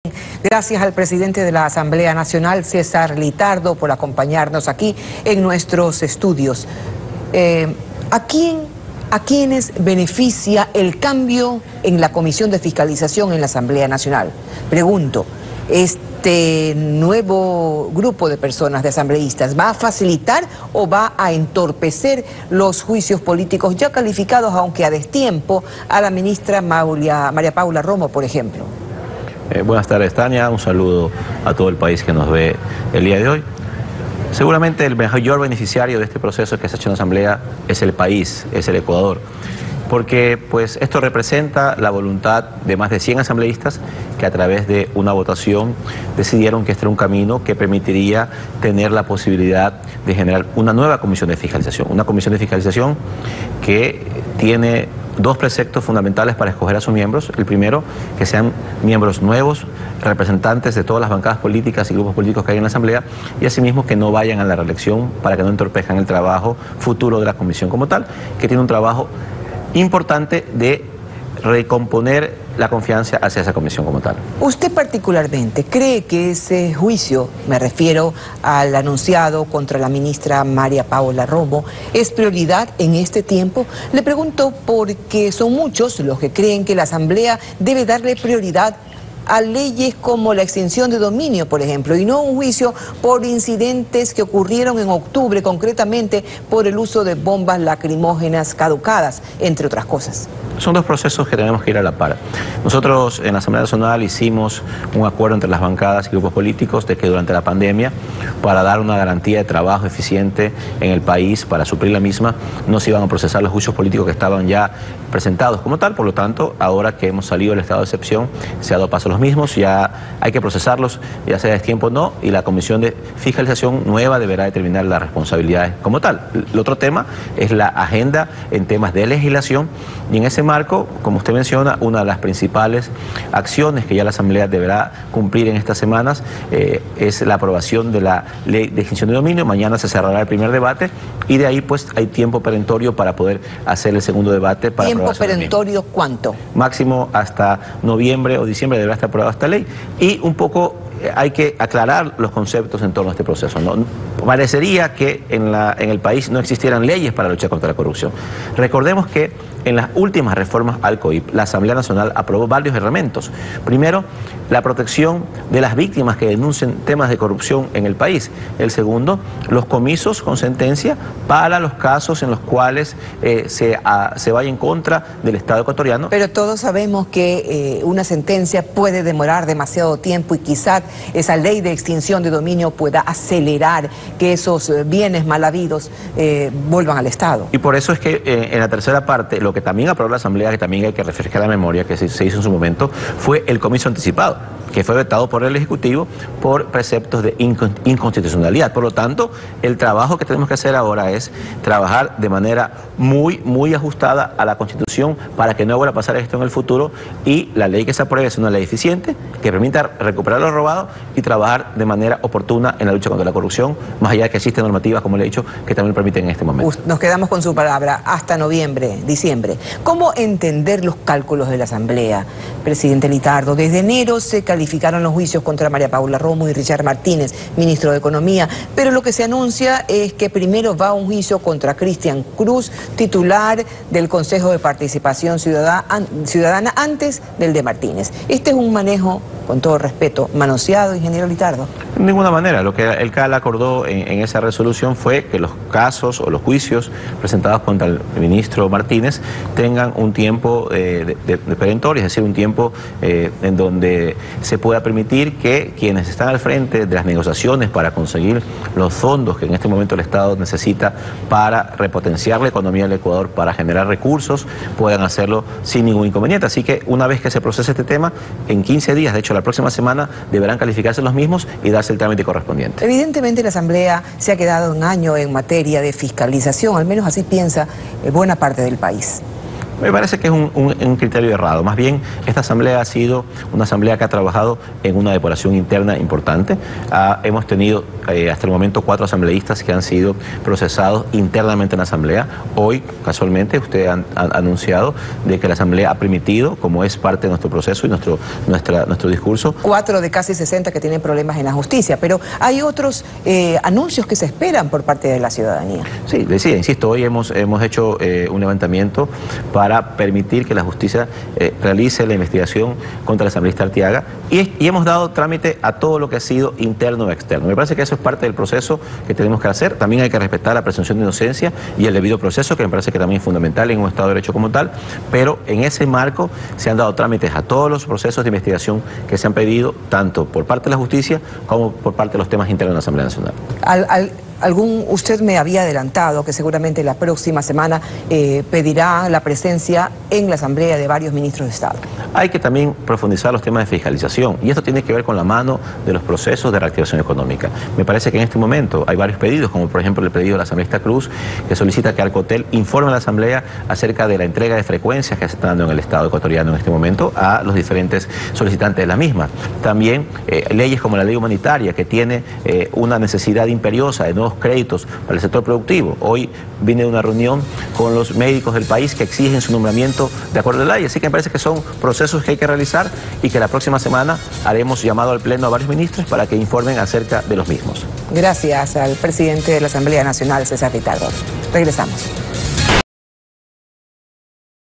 Gracias al presidente de la Asamblea Nacional, César Litardo, por acompañarnos aquí en nuestros estudios. ¿A quiénes beneficia el cambio en la Comisión de Fiscalización en la Asamblea Nacional? Pregunto, ¿este nuevo grupo de personas, de asambleístas, va a facilitar o va a entorpecer los juicios políticos ya calificados, aunque a destiempo, a la ministra María Paula Romo, por ejemplo? Buenas tardes, Tania. Un saludo a todo el país que nos ve el día de hoy. Seguramente el mayor beneficiario de este proceso que se ha hecho en la Asamblea es el país, es el Ecuador, porque pues esto representa la voluntad de más de 100 asambleístas que a través de una votación decidieron que este era un camino que permitiría tener la posibilidad de generar una nueva comisión de fiscalización, que tiene dos preceptos fundamentales para escoger a sus miembros. El primero, que sean miembros nuevos, representantes de todas las bancadas políticas y grupos políticos que hay en la Asamblea, y asimismo que no vayan a la reelección para que no entorpezcan el trabajo futuro de la comisión como tal, que tiene un trabajo importante de recomponer la confianza hacia esa comisión como tal. ¿Usted particularmente cree que ese juicio, me refiero al anunciado contra la ministra María Paula Romo, es prioridad en este tiempo? Le pregunto porque son muchos los que creen que la Asamblea debe darle prioridad a leyes como la extinción de dominio, por ejemplo, y no un juicio por incidentes que ocurrieron en octubre, concretamente por el uso de bombas lacrimógenas caducadas, entre otras cosas. Son dos procesos que tenemos que ir a la par. Nosotros en la Asamblea Nacional hicimos un acuerdo entre las bancadas y grupos políticos de que durante la pandemia, para dar una garantía de trabajo eficiente en el país, para suplir la misma, no se iban a procesar los juicios políticos que estaban ya presentados como tal. Por lo tanto, ahora que hemos salido del estado de excepción, se ha dado paso a los mismos, ya hay que procesarlos, ya sea de tiempo o no, y la Comisión de Fiscalización nueva deberá determinar las responsabilidades como tal. El otro tema es la agenda en temas de legislación, y en ese marco, como usted menciona, una de las principales acciones que ya la Asamblea deberá cumplir en estas semanas es la aprobación de la ley de extinción de dominio. Mañana se cerrará el primer debate y de ahí pues hay tiempo perentorio para poder hacer el segundo debate. Para ¿Tiempo perentorio cuánto? Máximo hasta noviembre o diciembre deberá estar aprobada esta ley, y un poco hay que aclarar los conceptos en torno a este proceso, ¿no? Parecería que en el país no existieran leyes para luchar contra la corrupción. Recordemos que en las últimas reformas al COIP, la Asamblea Nacional aprobó varios reglamentos. Primero, la protección de las víctimas que denuncien temas de corrupción en el país. El segundo, los comisos con sentencia para los casos en los cuales se vaya en contra del Estado ecuatoriano. Pero todos sabemos que una sentencia puede demorar demasiado tiempo y quizás esa ley de extinción de dominio pueda acelerar que esos bienes mal habidos vuelvan al Estado. Y por eso es que en la tercera parte, lo que también aprobó la Asamblea, que también hay que refrescar la memoria, que se hizo en su momento, fue el comiso anticipado, que fue vetado por el Ejecutivo por preceptos de inconstitucionalidad. Por lo tanto, el trabajo que tenemos que hacer ahora es trabajar de manera muy ajustada a la Constitución para que no vuelva a pasar esto en el futuro, y la ley que se apruebe es una ley eficiente que permita recuperar lo robado y trabajar de manera oportuna en la lucha contra la corrupción, más allá de que existen normativas, como le he dicho, que también lo permiten en este momento. Nos quedamos con su palabra hasta noviembre, diciembre. ¿Cómo entender los cálculos de la Asamblea, presidente Litardo? Desde enero se calificaron los juicios contra María Paula Romo y Richard Martínez, ministro de Economía, pero lo que se anuncia es que primero va un juicio contra Cristian Cruz, titular del Consejo de Participación Ciudadana, antes del de Martínez. Este es un manejo, con todo respeto, manoseado, ingeniero Litardo. De ninguna manera. Lo que el CAL acordó en esa resolución fue que los casos o los juicios presentados contra el ministro Martínez tengan un tiempo de perentorio, es decir, un tiempo en donde se pueda permitir que quienes están al frente de las negociaciones para conseguir los fondos que en este momento el Estado necesita para repotenciar la economía del Ecuador, para generar recursos, puedan hacerlo sin ningún inconveniente. Así que una vez que se procese este tema, en 15 días, de hecho la próxima semana, deberán calificarse los mismos y darse el trámite correspondiente. Evidentemente la Asamblea se ha quedado un año en materia de fiscalización, al menos así piensa buena parte del país. Me parece que es un criterio errado. Más bien, esta asamblea ha sido una asamblea que ha trabajado en una depuración interna importante. Hemos tenido hasta el momento 4 asambleístas que han sido procesados internamente en la asamblea. Hoy, casualmente, usted ha anunciado de que la asamblea ha permitido, como es parte de nuestro proceso y nuestro discurso. 4 de casi 60 que tienen problemas en la justicia, pero hay otros anuncios que se esperan por parte de la ciudadanía. Sí, decía, insisto, hoy hemos hecho un levantamiento para permitir que la justicia realice la investigación contra el asambleísta Arteaga y hemos dado trámite a todo lo que ha sido interno o externo. Me parece que eso es parte del proceso que tenemos que hacer. También hay que respetar la presunción de inocencia y el debido proceso, que me parece que también es fundamental en un Estado de Derecho como tal, pero en ese marco se han dado trámites a todos los procesos de investigación que se han pedido, tanto por parte de la justicia como por parte de los temas internos de la Asamblea Nacional. Usted me había adelantado que seguramente la próxima semana pedirá la presencia en la Asamblea de varios ministros de Estado. Hay que también profundizar los temas de fiscalización y esto tiene que ver con la mano de los procesos de reactivación económica. Me parece que en este momento hay varios pedidos, como por ejemplo el pedido de la asambleísta Cruz, que solicita que Arcotel informe a la Asamblea acerca de la entrega de frecuencias que se están dando en el Estado ecuatoriano en este momento a los diferentes solicitantes de la misma. También leyes como la ley humanitaria, que tiene una necesidad imperiosa de nuevos créditos para el sector productivo. Hoy vine de una reunión con los médicos del país que exigen su nombramiento de acuerdo a la ley, así que me parece que son procesos que hay que realizar y que la próxima semana haremos llamado al Pleno a varios ministros para que informen acerca de los mismos. Gracias al presidente de la Asamblea Nacional, César Ritardo. Regresamos.